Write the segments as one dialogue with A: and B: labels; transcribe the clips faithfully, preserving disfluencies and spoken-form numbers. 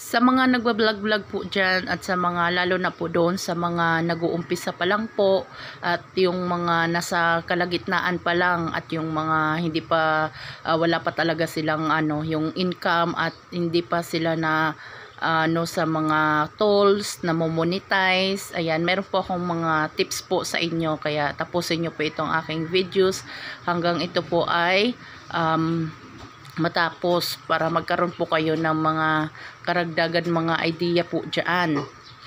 A: Sa mga nagba-vlog-vlog po dyan at sa mga lalo na po doon sa mga nag-uumpisa pa lang po at yung mga nasa kalagitnaan pa lang at yung mga hindi pa uh, wala pa talaga silang ano yung income at hindi pa sila na ano sa mga tools na mo-monetize. Ayan, meron po akong mga tips po sa inyo, kaya tapusin nyo po itong aking videos hanggang ito po ay um, matapos para magkaroon po kayo ng mga karagdagan mga idea po dyan.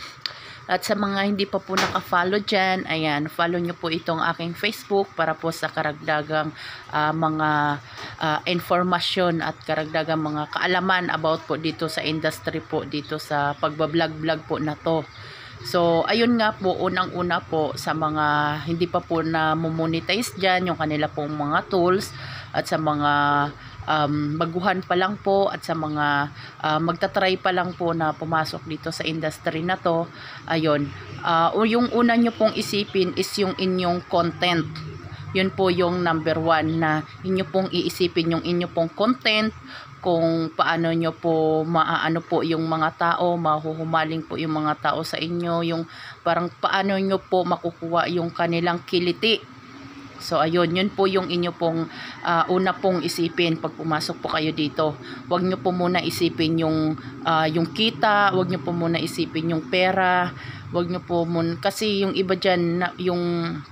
A: At sa mga hindi pa po naka-follow dyan, ayan, follow nyo po itong aking Facebook para po sa karagdagang uh, mga uh, informasyon at karagdagang mga kaalaman about po dito sa industry po, dito sa pagbablog-vlog po na to. So, ayun nga po, unang-una po sa mga hindi pa po na monetize dyan, yung kanila pong mga tools at sa mga um, baguhan pa lang po at sa mga uh, magtatry pa lang po na pumasok dito sa industry na to, ayun, uh, yung una nyo pong isipin is yung inyong content. Yun po yung number one na inyo pong iisipin yung inyo pong content, kung paano nyo po maaano po yung mga tao, mahuhumaling po yung mga tao sa inyo, yung parang paano nyo po makukuha yung kanilang kiliti. So ayun, yun po yung inyo pong uh, una pong isipin pag pumasok po kayo dito. Huwag nyo po muna isipin yung uh, yung kita, huwag nyo po muna isipin yung pera, huwag nyo po muna, kasi yung iba dyan na, yung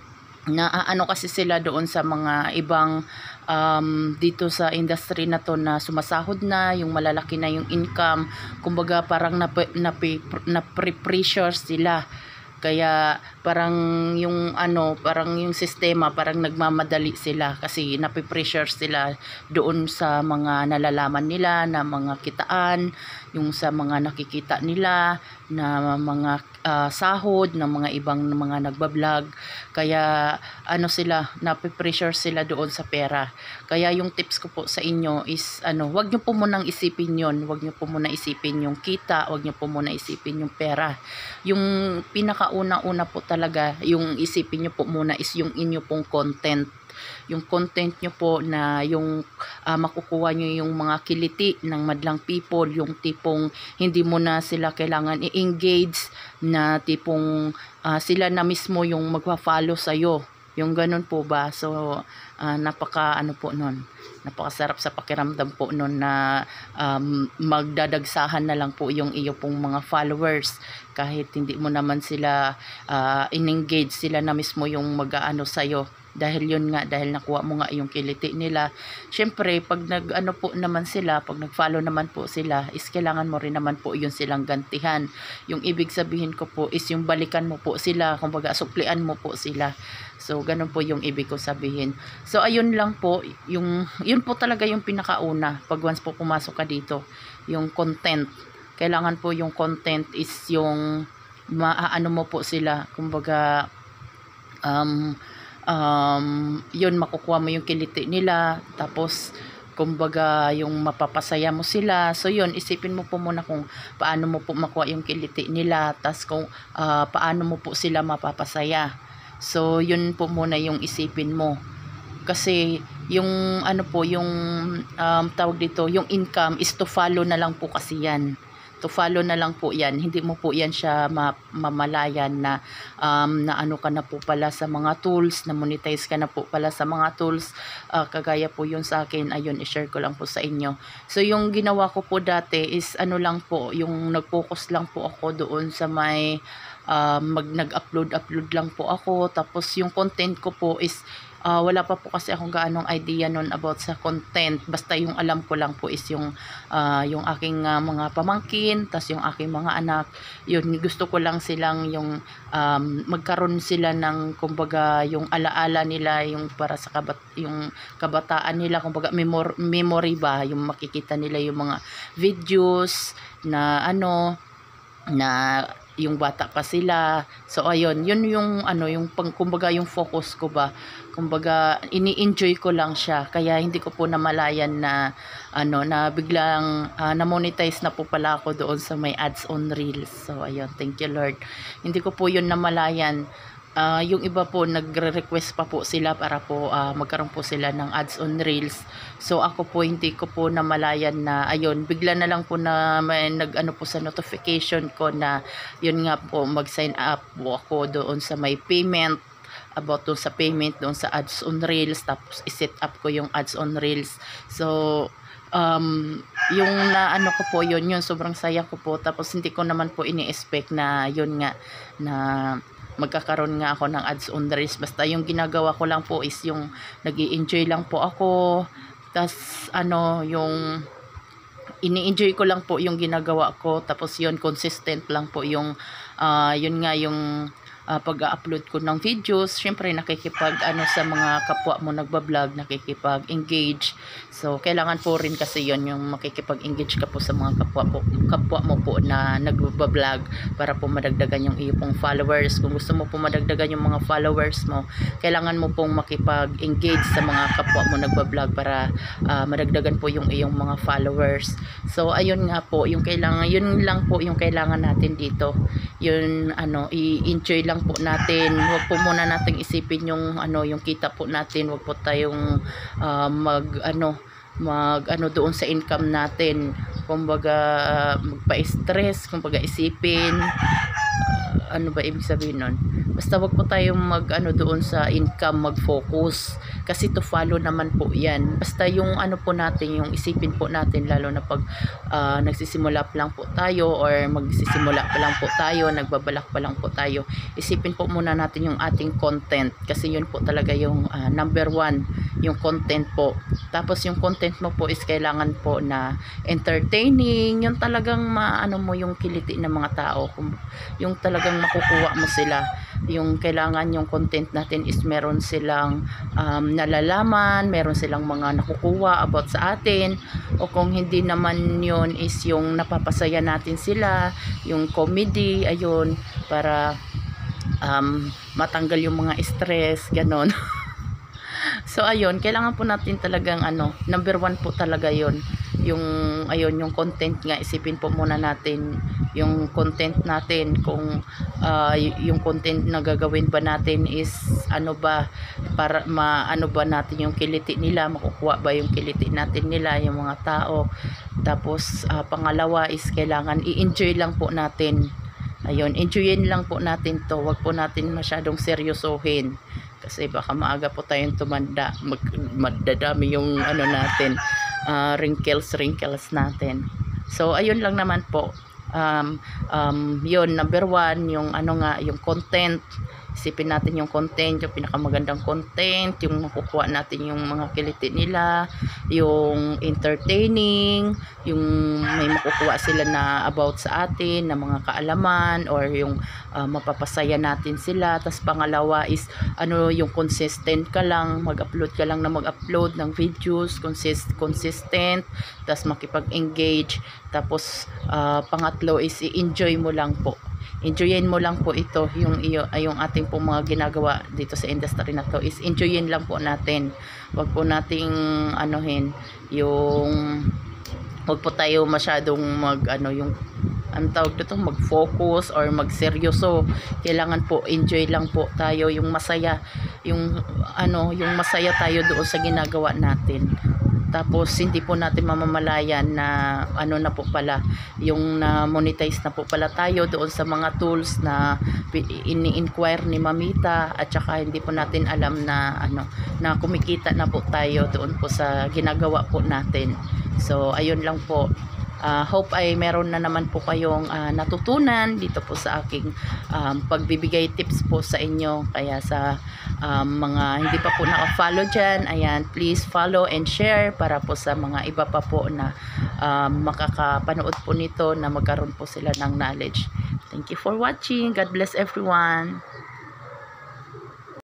A: na ano kasi sila doon sa mga ibang um, dito sa industry na to na sumasahod na, yung malalaki na yung income, kumbaga parang na-pre-pressure sila. Kaya parang yung ano, parang yung sistema parang nagmamadali sila kasi napipressure sila doon sa mga nalalaman nila na mga kitaan, yung sa mga nakikita nila na mga uh, sahod ng mga ibang mga nagbablog. Kaya ano sila, napipressure sila doon sa pera. Kaya yung tips ko po sa inyo is ano, wag niyo po munang isipin yon, wag niyo po muna isipin yung kita, wag niyo po muna isipin yung pera. Yung pinaka una-una po talaga, yung isipin nyo po muna is yung inyo pong content. Yung content nyo po na yung uh, makukuha nyo yung mga kiliti ng madlang people, yung tipong hindi mo na sila kailangan i-engage, na tipong uh, sila na mismo yung magpa-follow sa'yo. Yung ganun po ba? So, uh, napaka ano po nun, napakasarap sa pakiramdam po nun na um, magdadagsahan na lang po yung iyo pong mga followers kahit hindi mo naman sila uh, in-engage, sila na mismo yung mag-aano sa'yo. Dahil yun nga, dahil nakuha mo nga yung kiliti nila. Syempre, pag nag-ano po naman sila, pag nag-follow naman po sila, is kailangan mo rin naman po yun silang gantihan. Yung ibig sabihin ko po is yung balikan mo po sila, kumbaga supplian mo po sila. So, ganun po yung ibig ko sabihin. So, ayun lang po, yung, yun po talaga yung pinakauna, pag once po pumasok ka dito, yung content. Kailangan po yung content is yung maaano mo po sila, kumbaga, um, um, yun, makukuha mo yung kiliti nila, tapos kumbaga yung mapapasaya mo sila. So yun, isipin mo po muna kung paano mo po makuha yung kiliti nila, tapos kung uh, paano mo po sila mapapasaya. So yun po muna yung isipin mo, kasi yung ano po, yung um, tawag dito, yung income is to follow na lang po kasi yan. To follow na lang po yan, hindi mo po yan siya ma mamalayan na um, na ano ka na po pala sa mga tools, na monetize ka na po pala sa mga tools, uh, kagaya po yun sa akin. Ayun, i-share ko lang po sa inyo. So yung ginawa ko po dati is ano lang po, yung nag-focus lang po ako doon sa may uh, mag nag-upload upload lang po ako, tapos yung content ko po is Uh, wala pa po kasi akong gaanong idea nun about sa content. Basta yung alam ko lang po is yung uh, yung aking uh, mga pamangkin, tas yung aking mga anak. Yun, gusto ko lang silang yung um, magkaroon sila ng kumbaga yung alaala nila, yung para sa kabat yung kabataan nila, kumbaga memor memory ba, yung makikita nila yung mga videos na ano na yung bata pa sila. So ayun, yun yung ano, yung pang kumbaga yung focus ko ba, kumbaga ini-enjoy ko lang siya, kaya hindi ko po namalayan na ano, na biglang uh, na-monetize na po pala ako doon sa may ads on reels. So ayun, thank you Lord, hindi ko po yun namalayan. Ah, yung iba po nagre-request pa po sila para po, ah, magkaroon po sila ng ads on reels. So ako po hindi ko po namalayan na ayun, bigla na lang po na may nag-ano po sa notification ko na yun nga po mag-sign up po ako doon sa may payment, about doon sa payment doon sa ads on reels, tapos i-set up ko yung ads on reels. So um, yung na ano ko po yun, yun sobrang saya ko po, tapos hindi ko naman po ini-expect na yun nga na magkakaroon nga ako ng ads on reels. Basta yung ginagawa ko lang po is yung nag-i-enjoy lang po ako, tas ano yung ini-enjoy ko lang po yung ginagawa ko, tapos yun consistent lang po yung ah, yun nga yung ah, pag-upload ko ng videos. Syempre nakikipag ano sa mga kapwa mo nagba-vlog, nakikipag-engage. So kailangan po rin kasi yon yung makikipag-engage ka po sa mga kapwa po, kapwa mo po na nagba-vlog, para po madagdagan yung iyo pong followers. Kung gusto mo po madagdagan yung mga followers mo, kailangan mo pong makipag-engage sa mga kapwa mo nagba-vlog para ah, madagdagan po yung iyong mga followers. So ayun nga po yung kailangan, yun lang po yung kailangan natin dito. Yun ano, i-enjoy lang po natin. Huwag po muna nating isipin yung ano, yung kita po natin. Huwag po tayong ah, mag ano mag ano doon sa income natin. Kumbaga uh, magpa-stress, kumbaga isipin uh, ano ba ibig sabihin nun? Basta wag po tayong mag ano doon sa income, mag-focus kasi to follow naman po yan. Basta yung ano po natin, yung isipin po natin, lalo na pag uh, nagsisimula pa lang po tayo or magsisimula pa lang po tayo, nagbabalak pa lang po tayo, isipin po muna natin yung ating content, kasi yun po talaga yung uh, number one, yung content po. Tapos yung content mo po is kailangan po na entertaining, yung talagang maano mo yung kiliti ng mga tao, yung talagang makukuha mo sila. Yung kailangan yung content natin is meron silang um, nalalaman, meron silang mga nakukuha about sa atin, o kung hindi naman yun is yung napapasaya natin sila, yung comedy, ayun, para um, matanggal yung mga stress, ganon. So ayun, kailangan po natin talagang ano, number one po talaga yon, yung ayun, yung content nga. Isipin po muna natin yung content natin, kung uh, yung content na gagawin ba natin is ano ba, para maano ba natin yung kiliti nila, makukuha ba yung kiliti natin nila, yung mga tao. Tapos uh, pangalawa is kailangan i-enjoy lang po natin. Ayun, enjoyin lang po natin to, wag po natin masyadong seryosohin, kasi baka maaga po tayong tumanda, mag, madadami yung ano natin, uh, wrinkles wrinkles natin. So ayun lang naman po. Um, um, yun, number one, yung ano nga, yung content. Isipin natin yung content, yung pinakamagandang content, yung makukuha natin yung mga kiliti nila, yung entertaining, yung may makukuha sila na about sa atin, na mga kaalaman, or yung uh, mapapasaya natin sila. Tas pangalawa is ano, yung consistent ka lang, mag-upload ka lang na mag-upload ng videos, consist consistent, tas makipag-engage. Tapos uh, pangatlo is i-enjoy mo lang po. Enjoyin mo lang po ito, yung iyo, yung ating po mga ginagawa dito sa industry na to is enjoyin lang po natin. Wag po nating anuhin yung, wag po tayo masyadong mag ano, yung ang tawag dito, mag-focus or mag-seryoso. Kailangan po enjoy lang po tayo, yung masaya, yung ano, yung masaya tayo doon sa ginagawa natin. Tapos hindi po natin mamamalayan na ano na po pala, yung na monetize na po pala tayo doon sa mga tools na ini-inquire ni Mamita, at saka hindi po natin alam na ano, na kumikita na po tayo doon po sa ginagawa po natin. So ayun lang po. Uh, hope ay meron na naman po kayong uh, natutunan dito po sa aking um, pagbibigay tips po sa inyo. Kaya sa um, mga hindi pa po naka-follow dyan, ayan, please follow and share para po sa mga iba pa po na um, makakapanood po nito, na magkaroon po sila ng knowledge. Thank you for watching. God bless everyone.